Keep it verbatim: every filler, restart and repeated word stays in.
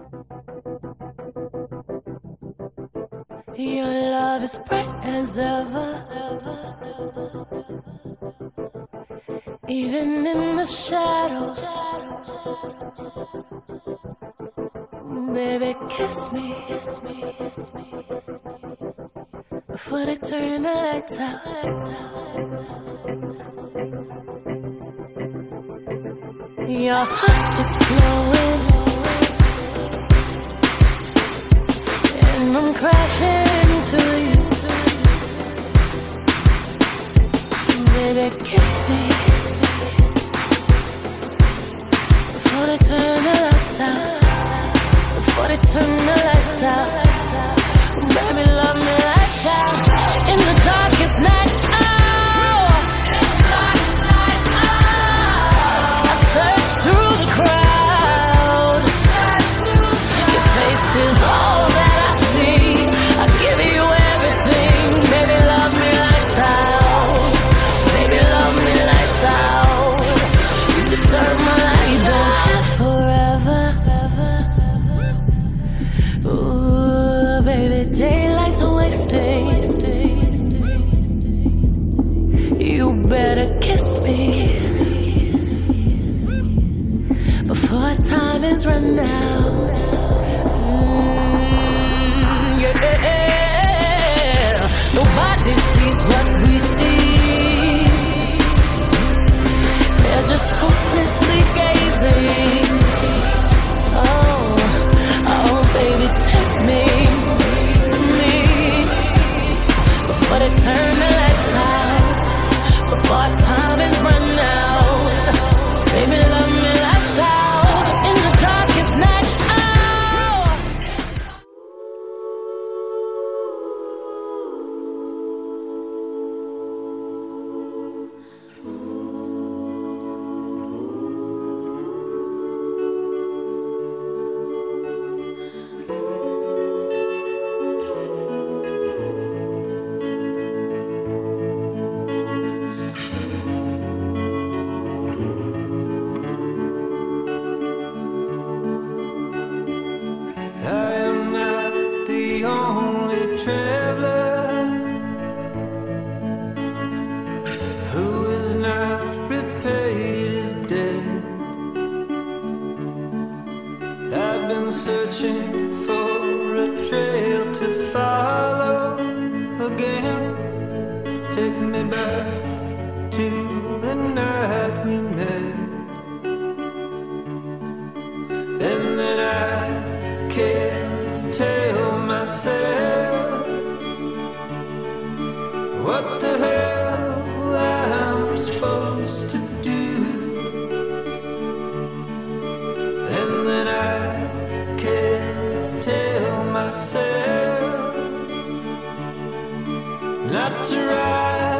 Your love is bright as ever, even in the shadows. Baby, kiss me before they turn the lights out. Your heart is glowing, and I'm crashing into you. Baby, kiss me before they turn the lights out. Before they turn the lights out. Baby, love me lights out. In the darkest night, oh, I search through the crowd. Your face is all that I see. I give you everything. Baby, love me lights out. Baby, love me lights out. You can turn my lights out forever. Ooh, baby, daylight's wasted. You better kiss me before time is run out. Mm, yeah. Nobody sees what we see. They're just hopelessly gazing. Oh, oh, baby, take me, me, before they turn the lights out, before time is run out. Baby, love me lights out. In the darkest night, oh. Searching for a trail to follow again. Take me back to the night we met, and then I can't tell myself what the hell I'm supposed to do. And then I can't tell myself not to ride